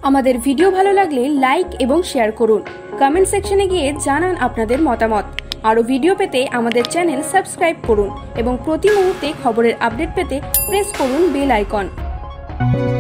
আমাদের ভিডিও ভালো লাগলে লাইক এবং শেয়ার করুন। কমেন্ট সেকশনে গিয়ে জানান আপনাদের মতামত। আরও ভিডিও পেতে আমাদের চ্যানেল সাবস্ক্রাইব করুন এবং প্রতি মুহূর্তে খবরের আপডেট পেতে প্রেস করুন বেল আইকন।